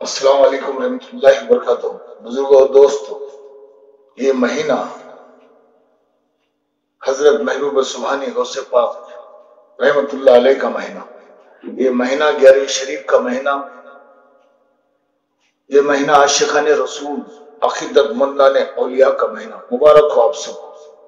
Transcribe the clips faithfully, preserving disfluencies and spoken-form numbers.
अस्सलाम वालेकुम रहमतुल्लाहि व बरकातुहू। बुजुर्गों और दोस्तों, ये महीना हजरत महबूब सुभानी गौसे पाक रहमतुल्लाह अलैह का महीना, ये महीना ग्यारहवीं शरीफ का महीना, ये महीना आशिकान रसूल अकीदतमंदान औलिया का महीना। मुबारक हो आप सबको।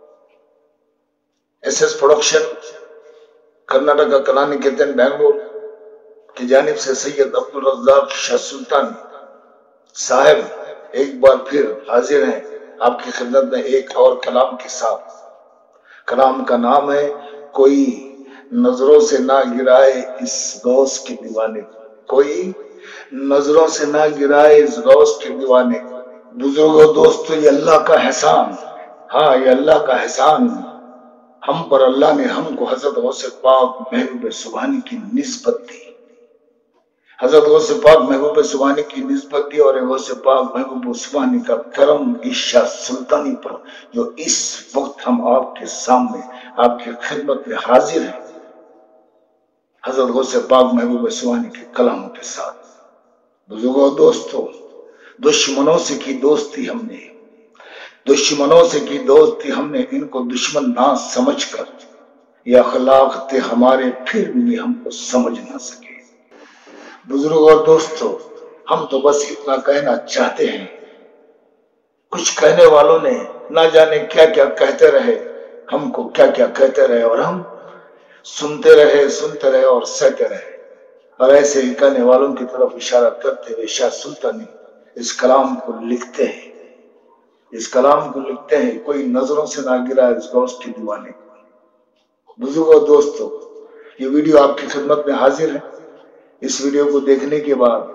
एस एस प्रोडक्शन कर्नाटक का कलानी कीर्तन बेंगलोर की जानिब से सैयद अब्दुल रज़्ज़ाक शाह सुल्तान साहब एक बार फिर हाजिर हैं आपकी खिदमत में एक और कलाम के साथ। कलाम का नाम है कोई नजरों से ना गिराए इस गौस के दीवाने, कोई नजरों से ना गिराए इस गौस के दीवाने। बुजुर्गों दोस्तों, ये अल्लाह का एहसान, हाँ ये अल्लाह का एहसान हम पर। अल्लाह ने हमको हजरत गौसे पाक महबूब सुभानी की निस्बत दी, हजरत गौसे पाक महबूब सुभानी की निस्बत दी और गौसे पाक महबूब सुभानी का करम ईशा सुल्तानी पर जो इस वक्त हम आपके सामने आपकी खिदमत में हाजिर हैं, हजरत गौसे पाक महबूब सुभानी के कलामों के साथ। बुजुर्गों दोस्तों, दुश्मनों से की दोस्ती हमने, दुश्मनों से की दोस्ती हमने, इनको दुश्मन ना समझकर ये अखलाक थे हमारे, फिर भी हमको समझ ना सके। बुजुर्गों और दोस्तों, हम तो बस इतना कहना चाहते हैं, कुछ कहने वालों ने ना जाने क्या क्या कहते रहे, हमको क्या क्या कहते रहे और हम सुनते रहे सुनते रहे और सहते रहे। और ऐसे ही कहने वालों की तरफ इशारा करते हुए शाह सुल्तानी इस कलाम को लिखते हैं, इस कलाम को लिखते हैं कोई नजरों से ना गिरा इस गौस के दीवाने को। बुजुर्गों दोस्तों, ये वीडियो आपकी खिदमत में हाजिर है। इस वीडियो को देखने के बाद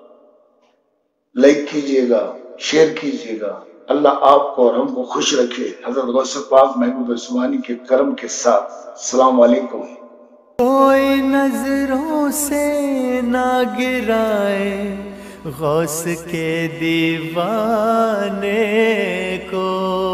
लाइक कीजिएगा, शेयर कीजिएगा। अल्लाह आपको और हमको खुश रखे हजरत गौसे पाक महबूब सुभानी के करम के साथ। अस्सलाम वालेकुम। कोई नजरों से ना गिराए गौस के दीवाने को,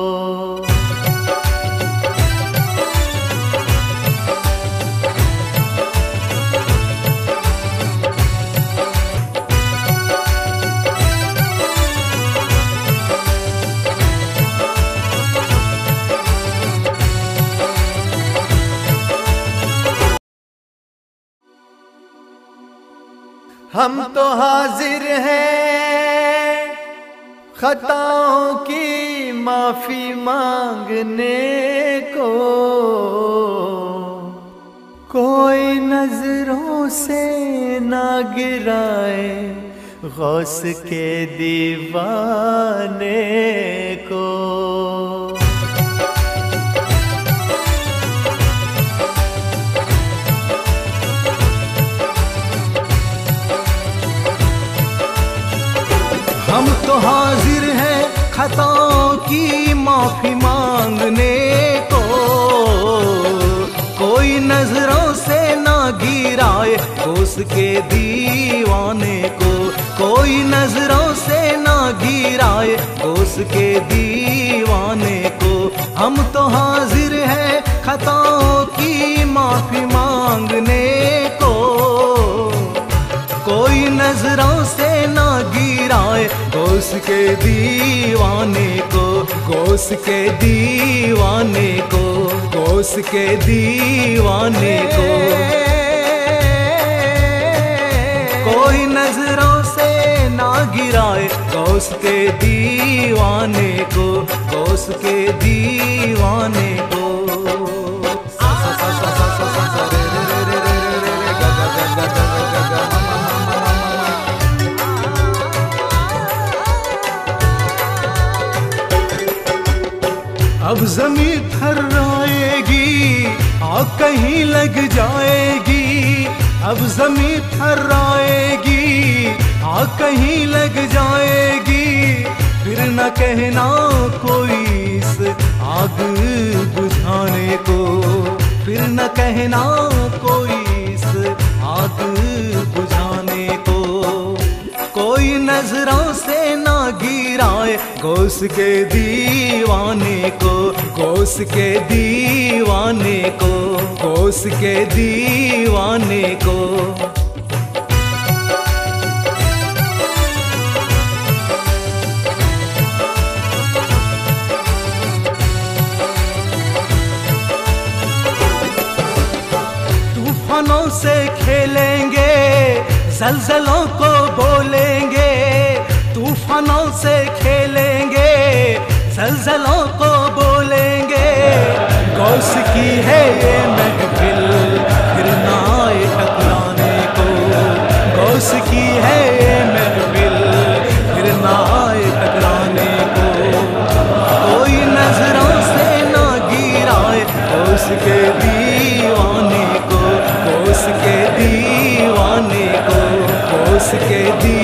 हम तो हाजिर हैं खताओं की माफी मांगने को। कोई नजरों से ना गिराए गौस के दीवाने को। हम तो हाजिर हैं खताओं की माफी मांगने को। कोई नजरों से ना गिराए गौस के दीवाने को, कोई नजरों से ना गिराए गौस के दीवाने को। हम तो हाजिर हैं खताओं की माफी मांगने को। कोई नजरों से ना गिराए गौस के दीवाने को, गौस के दीवाने को, गौस के दीवाने को। कोई नजरों से ना गिराए गौस के दीवाने को, गौस के दीवाने को। अब जमीन थर्राएगी आग कहीं लग जाएगी, अब जमीन थर्राएगी आग कहीं लग जाएगी। फिर न कहना कोई इस आग बुझाने को, फिर न कहना कोई इस आग बुझाने को। कोई नजरों से ना गिराए गौस के दीवाने को, गौस के दीवाने को, गौस के दीवाने को। से खेलेंगे, जलजलों को बोलेंगे, तूफानों से खेलेंगे, जलजलों को बोलेंगे। गौस की है ये महफिल, फिर ना आए टकराने को। गौस की है ये महफिल, फिर ना आए टकराने को। कोई नजरों से ना गिराए गौस के दीवाने को, गौस के दीवाने को, गौस के दीवाने